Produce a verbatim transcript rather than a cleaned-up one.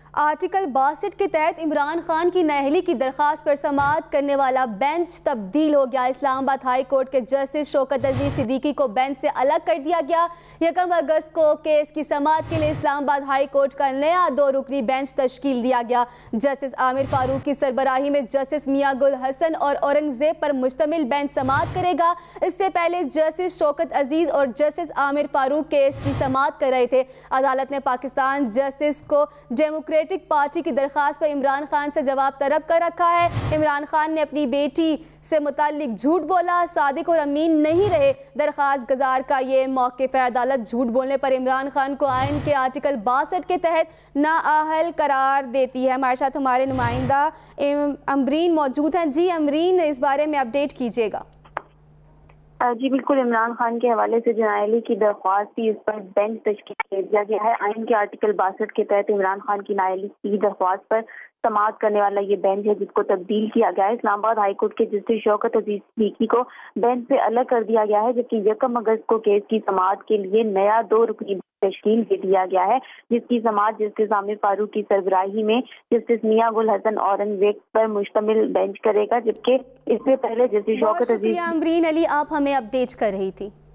Article बासठ के तहत इमरान खान की नाअहली की दरख्वास्त पर समाअत करने वाला बेंच तब्दील हो गया। इस्लामाबाद हाई कोर्ट के जस्टिस शौकत अजीज सिद्दीकी को बेंच से अलग कर दिया गया। यकम अगस्त को केस की समाअत के लिए इस्लामाबाद हाई कोर्ट का नया दो रुकनी बेंच तश्कील दिया गया। जस्टिस आमिर फारूक की सरबराही में जस्टिस मियां गुल हसन और औरंगजेब पर मुश्तमिल बेंच समाअत करेगा। इससे पहले जस्टिस शौकत अजीज और जस्टिस आमिर फारूक केस की समाअत कर रहे थे। अदालत ने पाकिस्तान जस्टिस को डेमोक्रेटिक पार्टी की दरखास्त पर इमरान खान से जवाब तलब कर रखा है। इमरान खान ने अपनी बेटी से मुताल्लिक झूठ बोला, सादिक और अमीन नहीं रहे। दरखास्त गुजार का ये मौक़िफ़ है। अदालत झूठ बोलने पर इमरान खान को आइन के आर्टिकल बासठ के तहत नाअहल करार देती है। हमारे साथ हमारे नुमाइंदा अमरीन मौजूद हैं। जी अमरीन, इस बारे में अपडेट कीजिएगा। जी बिल्कुल, इमरान खान के हवाले से जो नाअहली की दरख्वास्त थी, इस पर बेंच तश्कील दिया गया है। आइन के आर्टिकल बासठ के तहत इमरान खान की नाअहली की दरख्वास्त पर समाअत करने वाला ये बेंच है जिसको तब्दील किया गया है। इस्लामाबाद हाई कोर्ट के जस्टिस शौकत अजीज सिद्दीकी को बेंच से अलग कर दिया गया है, जबकि यकम अगस्त को केस की समाअत के लिए नया दो रुकनी तश्कील दे दिया गया है, जिसकी समाअत जस्टिस आमिर फारूक की सरबराही में जस्टिस मियां गुल हसन औरंगजेब पर मुश्तमिल बेंच करेगा। जबकि इससे पहले जस्टिस शौकत अजीज अमरीन अली, आप हमें अपडेट कर रही थी।